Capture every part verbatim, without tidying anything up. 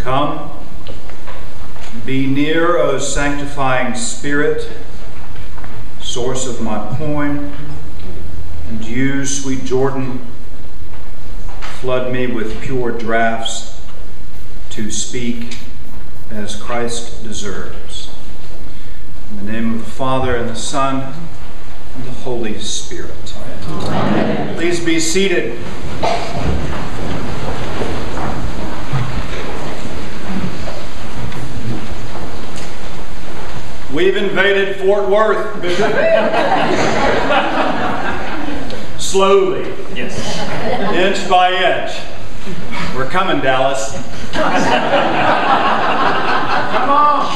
Come, be near, O sanctifying Spirit, source of my poem, and you, sweet Jordan, flood me with pure draughts to speak as Christ deserves. In the name of the Father, and the Son, and the Holy Spirit. Amen. Please be seated. We've invaded Fort Worth, Bishop. Slowly. Yes. Inch by inch. We're coming, Dallas. Come on.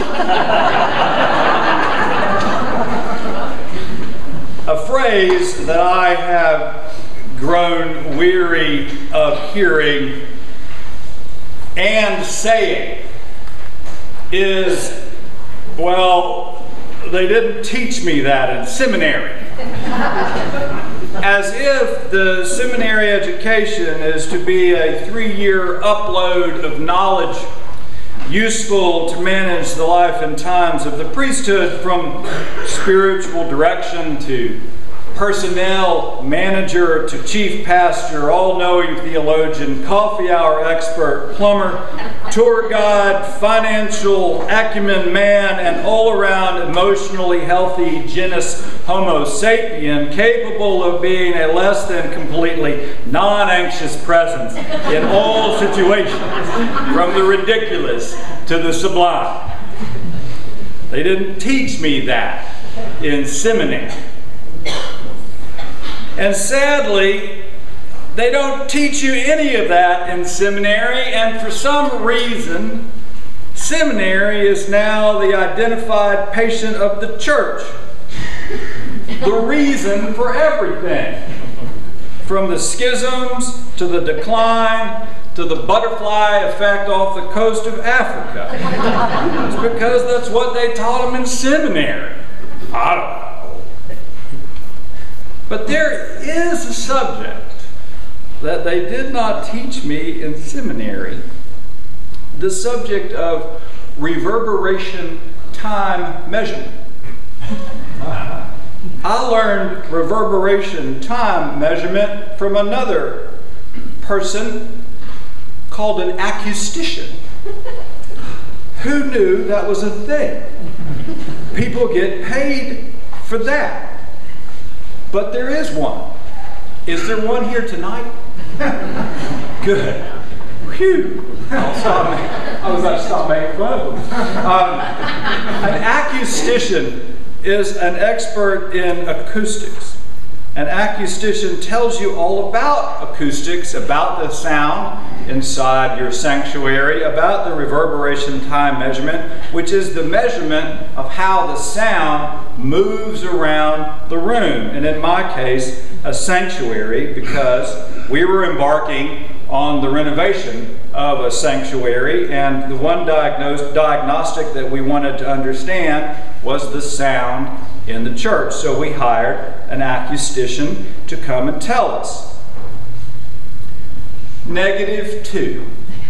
A phrase that I have grown weary of hearing and saying is, well, they didn't teach me that in seminary. As if the seminary education is to be a three-year upload of knowledge useful to manage the life and times of the priesthood, from spiritual direction to personnel manager to chief pastor, all-knowing theologian, coffee hour expert, plumber, tour guide, financial acumen man, and all-around emotionally healthy genus Homo sapien, capable of being a less than completely non-anxious presence in all situations, from the ridiculous to the sublime. They didn't teach me that in seminary. And sadly, they don't teach you any of that in seminary, and for some reason, seminary is now the identified patient of the church. The reason for everything. From the schisms to the decline to the butterfly effect off the coast of Africa. It's because that's what they taught them in seminary. I don't know. But there is a subject that they did not teach me in seminary, the subject of reverberation time measurement. I learned reverberation time measurement from another person called an acoustician. Who knew that was a thing? People get paid for that. But there is one. Is there one here tonight? Good. Whew. I'll stop making, I was about to stop making fun of them. Um, an acoustician is an expert in acoustics. An acoustician tells you all about acoustics, about the sound inside your sanctuary, about the reverberation time measurement, which is the measurement of how the sound moves around the room. And in my case, a sanctuary, because we were embarking on the renovation of a sanctuary, and the one diagnosed, diagnostic that we wanted to understand was the sound in the church. So we hired an acoustician to come and tell us. Negative two.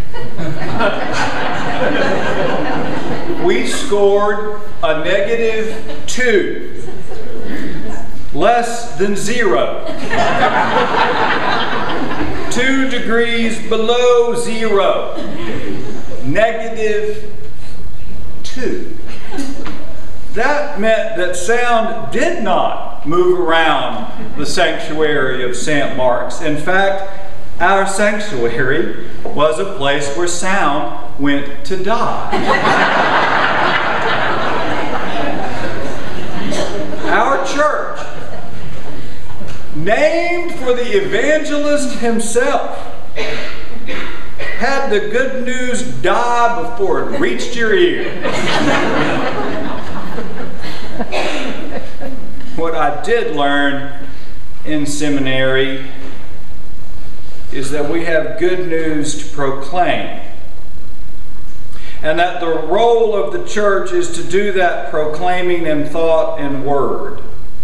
We scored a negative two. Less than zero. Two degrees below zero. Negative two. That meant that sound did not move around the sanctuary of Saint Mark's. In fact, our sanctuary was a place where sound went to die. Our church, named for the evangelist himself, had the good news die before it reached your ear. What I did learn in seminary is that we have good news to proclaim, and that the role of the church is to do that proclaiming in thought and word.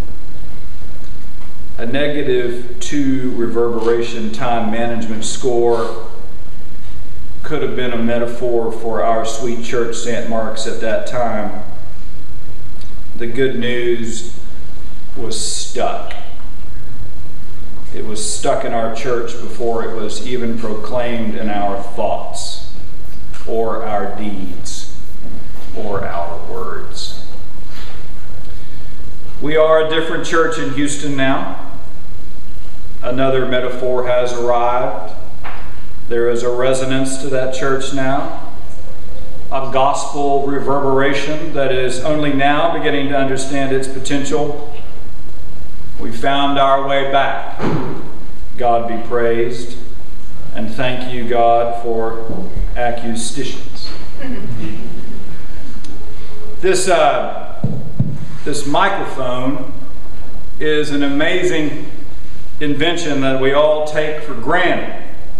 A negative two reverberation time management score could have been a metaphor for our sweet church, Saint Mark's, at that time. The good news was stuck. It was stuck in our church before it was even proclaimed in our thoughts, or our deeds, or our words. We are a different church in Houston now. Another metaphor has arrived. There is a resonance to that church now, a gospel reverberation that is only now beginning to understand its potential. We found our way back. God be praised, and thank you, God, for acoustitions. This, uh, this microphone is an amazing invention that we all take for granted.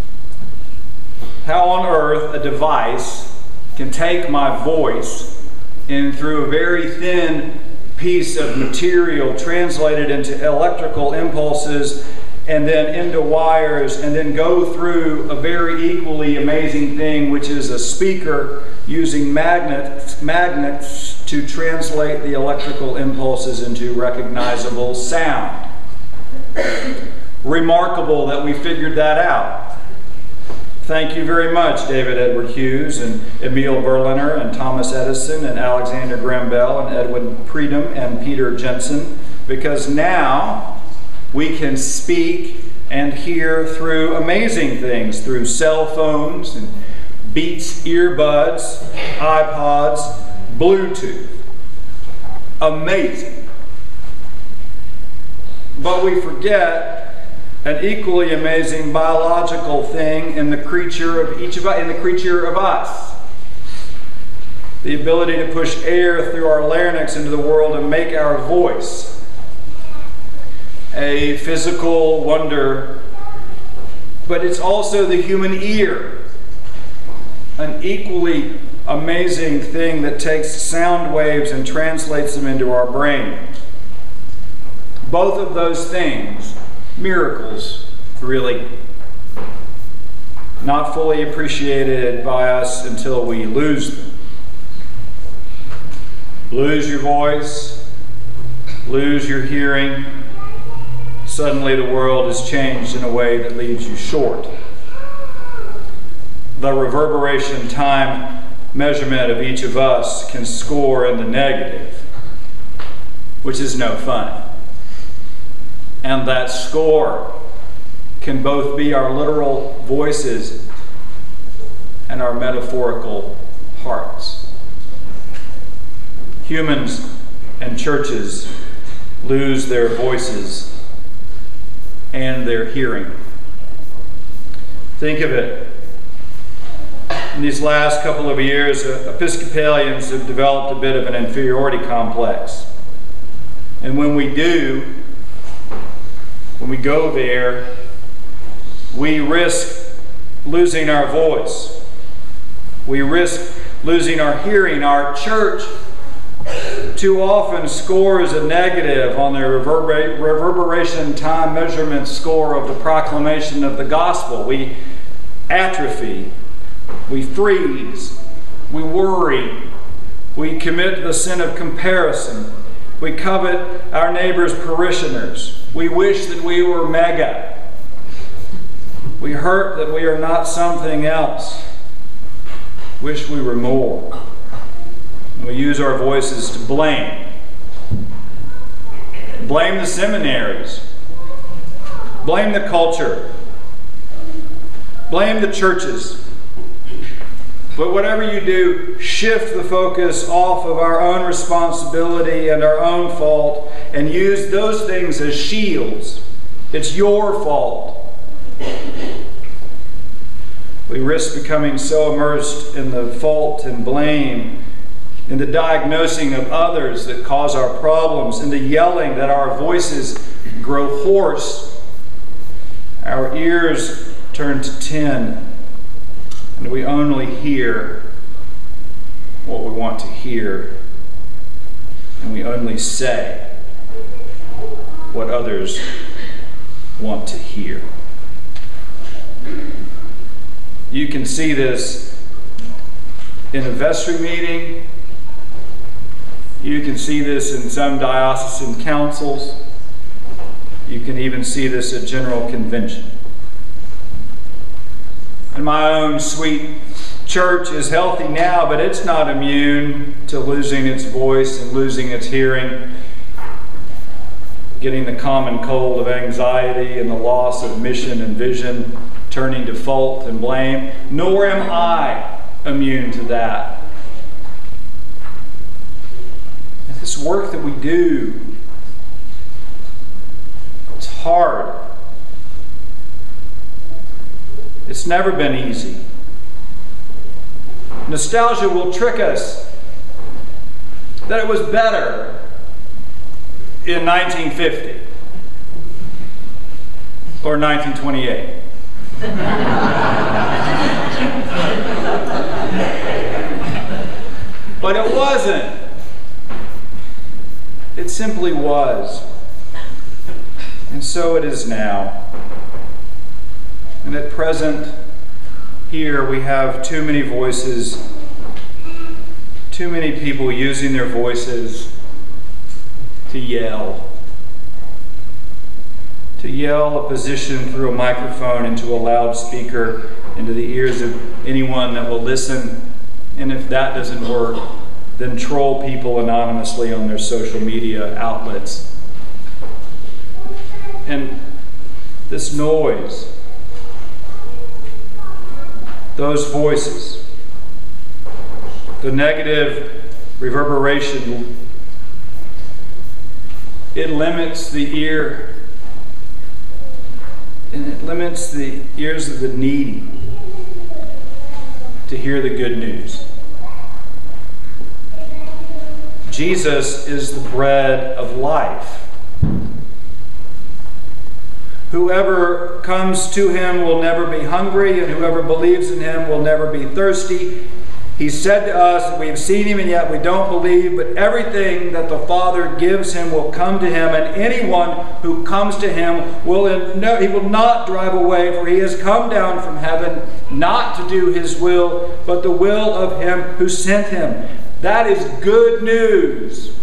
How on earth a device can take my voice and through a very thin piece of material translate it into electrical impulses and then into wires and then go through a very equally amazing thing, which is a speaker using magnets, magnets to translate the electrical impulses into recognizable sound. Remarkable that we figured that out. Thank you very much, David Edward Hughes and Emil Berliner and Thomas Edison and Alexander Graham Bell and Edwin Predum and Peter Jensen, because now we can speak and hear through amazing things, through cell phones and Beats earbuds, iPods, Bluetooth. Amazing. But we forget an equally amazing biological thing in the creature of each of us, in the creature of us. The ability to push air through our larynx into the world and make our voice. A physical wonder, but it's also the human ear. An equally amazing thing that takes sound waves and translates them into our brain. Both of those things, miracles, really, not fully appreciated by us until we lose them. Lose your voice, lose your hearing, suddenly the world is changed in a way that leaves you short. The reverberation time measurement of each of us can score in the negative, which is no fun. And that score can both be our literal voices and our metaphorical hearts. Humans and churches lose their voices and their hearing. Think of it. In these last couple of years, Episcopalians have developed a bit of an inferiority complex. And when we do, when we go there, we risk losing our voice. We risk losing our hearing. Our church too often scores a negative on the reverber- reverberation time measurement score of the proclamation of the gospel. We atrophy. We freeze. We worry. We commit the sin of comparison. We covet our neighbor's parishioners. We wish that we were mega. We hurt that we are not something else. Wish we were more. And we use our voices to blame. Blame the seminaries. Blame the culture. Blame the churches. But whatever you do, shift the focus off of our own responsibility and our own fault and use those things as shields. It's your fault. We risk becoming so immersed in the fault and blame, in the diagnosing of others that cause our problems, in the yelling that our voices grow hoarse, our ears turn to tin, and we only hear what we want to hear, and we only say what others want to hear. You can see this in a vestry meeting. You can see this in some diocesan councils. You can even see this at General Convention. And my own sweet church is healthy now, but it's not immune to losing its voice and losing its hearing, getting the common cold of anxiety and the loss of mission and vision, turning to fault and blame. Nor am I immune to that. And this work that we do, it's hard. It's never been easy. Nostalgia will trick us that it was better in nineteen fifty or nineteen twenty-eight. But it wasn't. It simply was. And so it is now. And at present, here we have too many voices, too many people using their voices to yell. To yell a position through a microphone into a loudspeaker, into the ears of anyone that will listen. And if that doesn't work, then troll people anonymously on their social media outlets. And this noise, those voices, the negative reverberation, it limits the ear, and it limits the ears of the needy to hear the good news. Jesus is the bread of life. Whoever comes to him will never be hungry, and whoever believes in him will never be thirsty. He said to us that we have seen him and yet we don't believe, but everything that the Father gives him will come to him, and anyone who comes to him will no, he will not drive away, for he has come down from heaven not to do his will, but the will of him who sent him. That is good news.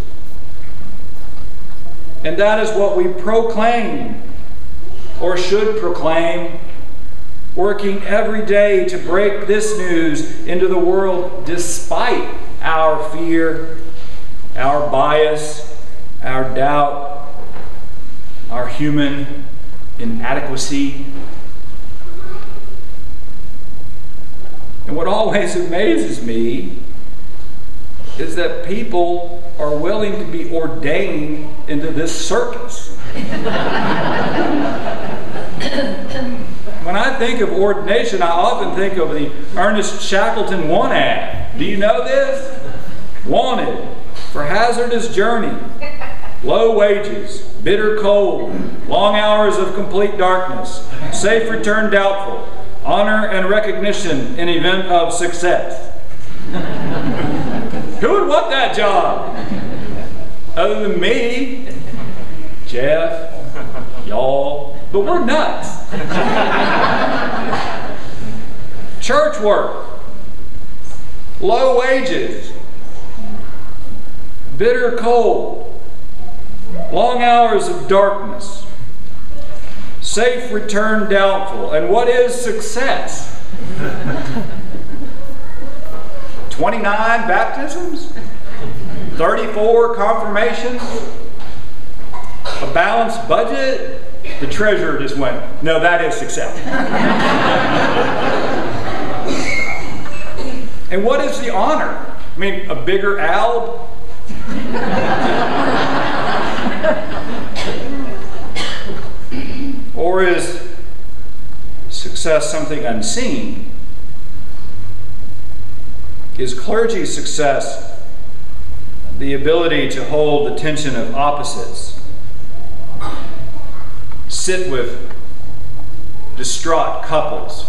And that is what we proclaim, or should proclaim, working every day to break this news into the world despite our fear, our bias, our doubt, our human inadequacy. And what always amazes me is that people are willing to be ordained into this circus. When I think of ordination, I often think of the Ernest Shackleton One ad. Do you know this? Wanted for hazardous journey, low wages, bitter cold, long hours of complete darkness, safe return doubtful, honor and recognition in event of success. Who would want that job? Other than me, Jeff, y'all, but we're nuts. Church work, low wages, bitter cold, long hours of darkness, safe return doubtful. And what is success? twenty-nine baptisms, thirty-four confirmations, a balanced budget. The treasurer just went, no, that is success. And what is the honor? I mean, a bigger alb? Or is success something unseen? Is clergy success the ability to hold the tension of opposites? Sit with distraught couples,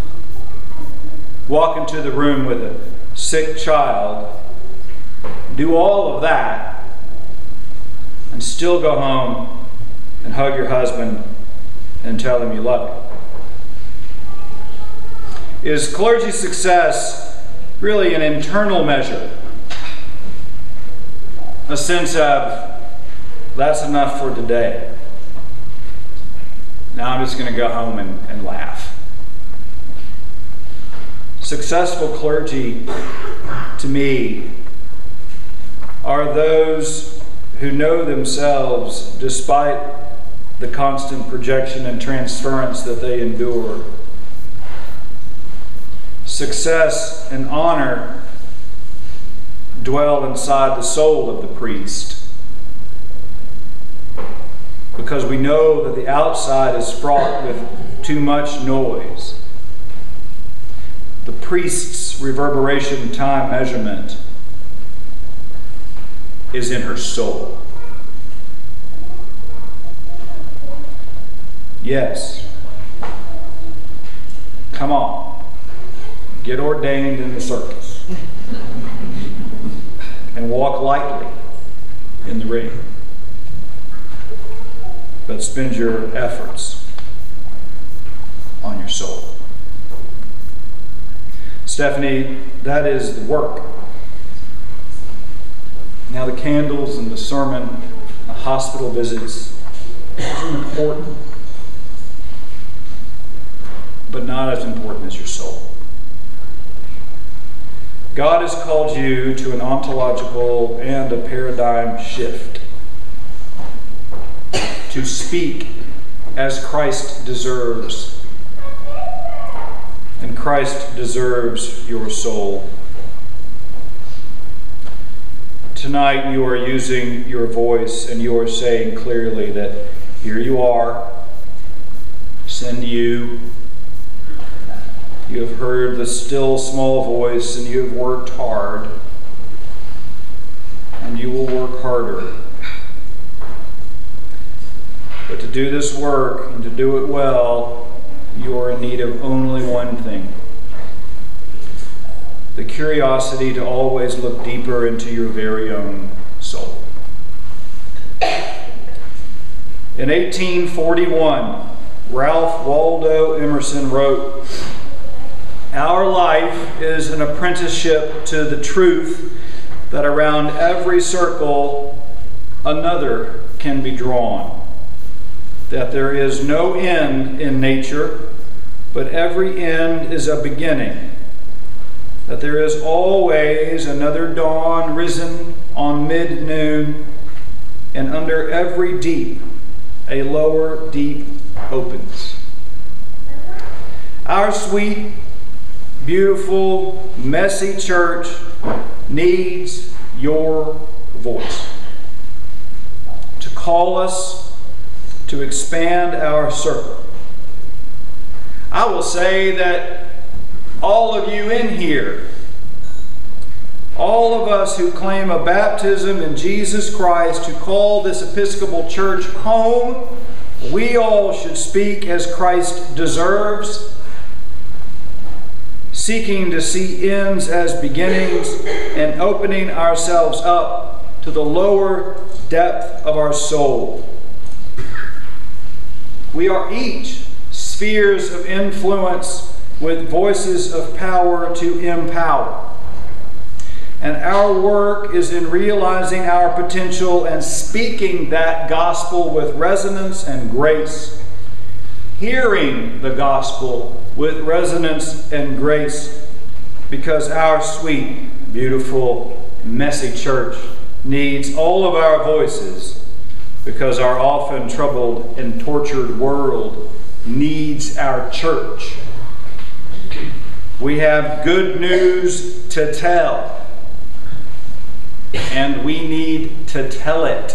walk into the room with a sick child, do all of that, and still go home and hug your husband and tell him you love him. Is clergy success really an internal measure? A sense of, that's enough for today. Now I'm just going to go home and, and laugh. Successful clergy, to me, are those who know themselves despite the constant projection and transference that they endure. Success and honor dwell inside the soul of the priest, because we know that the outside is fraught with too much noise. The priest's reverberation time measurement is in her soul. Yes. Come on. Get ordained in the circus. And walk lightly in the ring. But spend your efforts on your soul. Stephanie, that is the work. Now the candles and the sermon, the hospital visits, are important. But not as important as your soul. God has called you to an ontological and a paradigm shift. To speak as Christ deserves. And Christ deserves your soul. Tonight you are using your voice and you are saying clearly that here you are, send you. You have heard the still small voice and you have worked hard. And you will work harder. But to do this work and to do it well, you are in need of only one thing. The curiosity to always look deeper into your very own soul. In eighteen forty-one, Ralph Waldo Emerson wrote, "Our life is an apprenticeship to the truth that around every circle another can be drawn. That there is no end in nature, but every end is a beginning. That there is always another dawn risen on mid-noon, and under every deep a lower deep opens." Our sweet, beautiful, messy church needs your voice to call us, to expand our circle. I will say that all of you in here, all of us who claim a baptism in Jesus Christ, who call this Episcopal Church home, we all should speak as Christ deserves, seeking to see ends as beginnings and opening ourselves up to the lower depth of our soul. We are each spheres of influence with voices of power to empower. And our work is in realizing our potential and speaking that gospel with resonance and grace. Hearing the gospel with resonance and grace, because our sweet, beautiful, messy church needs all of our voices, because our often troubled and tortured world needs our church. We have good news to tell, and we need to tell it.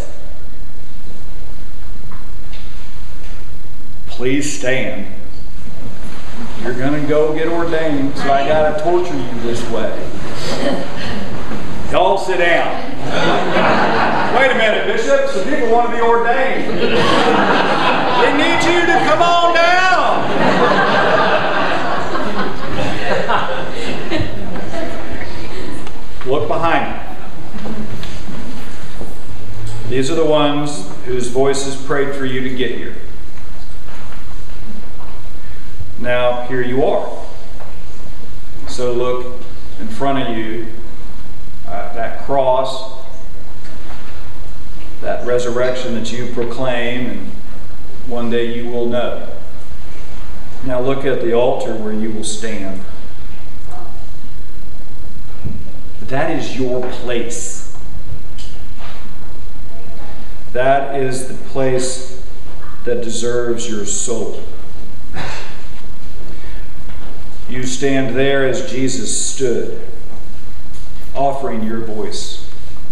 Please stand. You're going to go get ordained, so I got to torture you this way. Y'all sit down. Wait a minute, Bishop. Some people want to be ordained. We need you to come on down. Look behind you. These are the ones whose voices prayed for you to get here. Now, here you are. So look in front of you, uh, that cross, that resurrection that you proclaim, and one day you will know. Now look at the altar where you will stand. That is your place. That is the place that deserves your soul. You stand there as Jesus stood, offering your voice.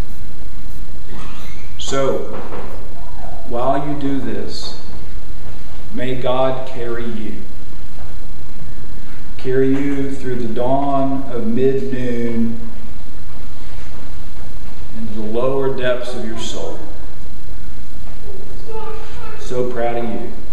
So, while you do this, may God carry you. Carry you through the dawn of mid-noon into the lower depths of your soul. So proud of you.